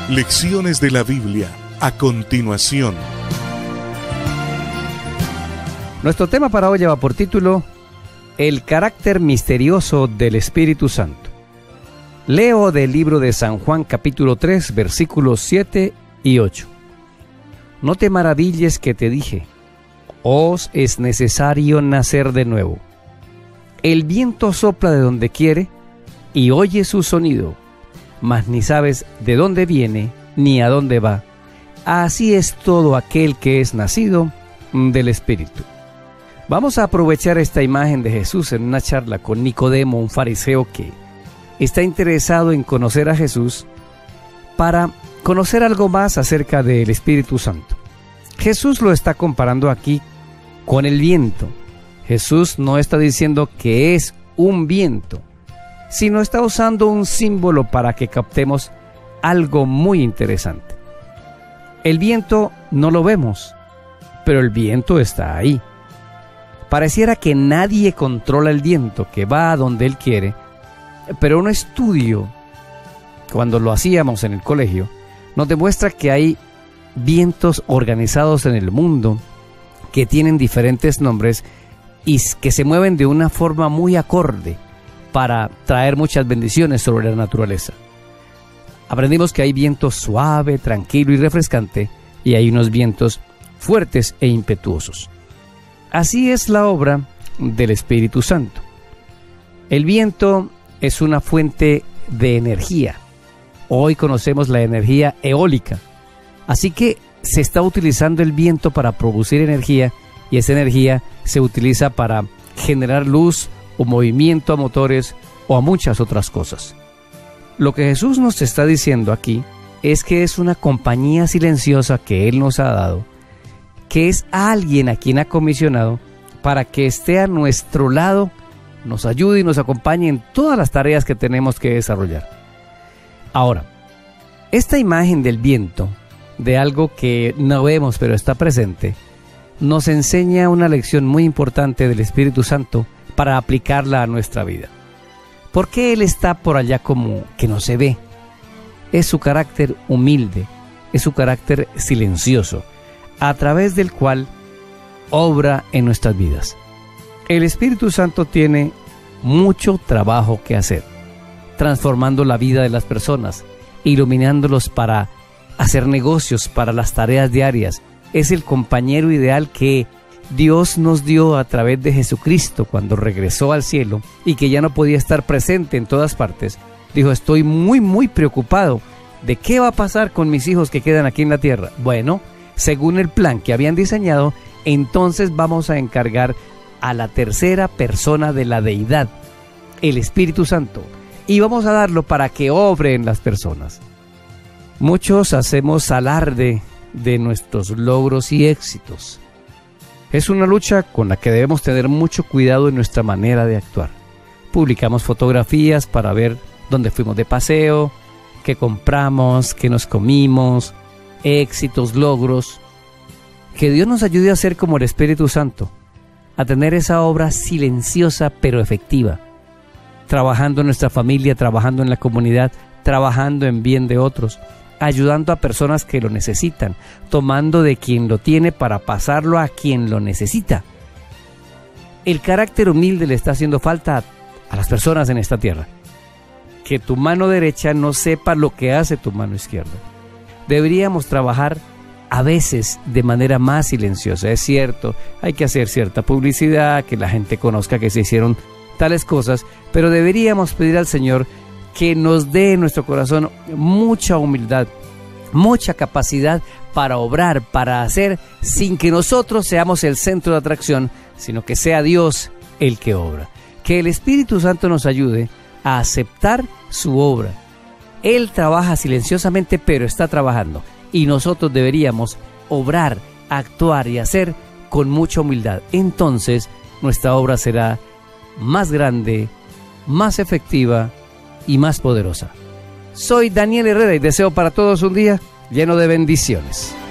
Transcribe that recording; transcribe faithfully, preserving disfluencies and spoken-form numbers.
Lecciones de la Biblia, a continuación. Nuestro tema para hoy lleva por título El carácter misterioso del Espíritu Santo. Leo del libro de San Juan capítulo tres, versículos siete y ocho. No te maravilles que te dije, os es necesario nacer de nuevo. El viento sopla de donde quiere y oye su sonido, mas ni sabes de dónde viene ni a dónde va. Así es todo aquel que es nacido del Espíritu. Vamos a aprovechar esta imagen de Jesús en una charla con Nicodemo, un fariseo que está interesado en conocer a Jesús para conocer algo más acerca del Espíritu Santo. Jesús lo está comparando aquí con el viento. Jesús no está diciendo que es un viento, sino está usando un símbolo para que captemos algo muy interesante. El viento no lo vemos, pero el viento está ahí. Pareciera que nadie controla el viento, que va a donde él quiere, pero un estudio, cuando lo hacíamos en el colegio, nos demuestra que hay vientos organizados en el mundo que tienen diferentes nombres y que se mueven de una forma muy acorde para traer muchas bendiciones sobre la naturaleza. Aprendimos que hay viento suave, tranquilo y refrescante, y hay unos vientos fuertes e impetuosos. Así es la obra del Espíritu Santo. El viento es una fuente de energía. Hoy conocemos la energía eólica. Así que se está utilizando el viento para producir energía, y esa energía se utiliza para generar luz o movimiento a motores o a muchas otras cosas. Lo que Jesús nos está diciendo aquí es que es una compañía silenciosa que Él nos ha dado, que es alguien a quien ha comisionado para que esté a nuestro lado, nos ayude y nos acompañe en todas las tareas que tenemos que desarrollar. Ahora, esta imagen del viento, de algo que no vemos pero está presente, nos enseña una lección muy importante del Espíritu Santo para aplicarla a nuestra vida. ¿Por qué Él está por allá como que no se ve? Es su carácter humilde, es su carácter silencioso, a través del cual obra en nuestras vidas. El Espíritu Santo tiene mucho trabajo que hacer, transformando la vida de las personas, iluminándolos para hacer negocios, para las tareas diarias. Es el compañero ideal que Dios nos dio a través de Jesucristo cuando regresó al cielo y que ya no podía estar presente en todas partes. Dijo, estoy muy muy preocupado de qué va a pasar con mis hijos que quedan aquí en la tierra. Bueno, según el plan que habían diseñado, entonces vamos a encargar a la tercera persona de la deidad, el Espíritu Santo, y vamos a darlo para que obre en las personas. Muchos hacemos alarde de nuestros logros y éxitos. Es una lucha con la que debemos tener mucho cuidado en nuestra manera de actuar. Publicamos fotografías para ver dónde fuimos de paseo, qué compramos, qué nos comimos, éxitos, logros. Que Dios nos ayude a ser como el Espíritu Santo, a tener esa obra silenciosa pero efectiva, trabajando en nuestra familia, trabajando en la comunidad, trabajando en bien de otros, ayudando a personas que lo necesitan, tomando de quien lo tiene para pasarlo a quien lo necesita. El carácter humilde le está haciendo falta a, a las personas en esta tierra. Que tu mano derecha no sepa lo que hace tu mano izquierda. Deberíamos trabajar a veces de manera más silenciosa. Es cierto, hay que hacer cierta publicidad, que la gente conozca que se hicieron tales cosas, pero deberíamos pedir al Señor que nos dé en nuestro corazón mucha humildad, mucha capacidad para obrar, para hacer, sin que nosotros seamos el centro de atracción, sino que sea Dios el que obra. Que el Espíritu Santo nos ayude a aceptar su obra. Él trabaja silenciosamente, pero está trabajando, y nosotros deberíamos obrar, actuar y hacer con mucha humildad. Entonces nuestra obra será más grande, más efectiva y más poderosa. Soy Daniel Herrera y deseo para todos un día lleno de bendiciones.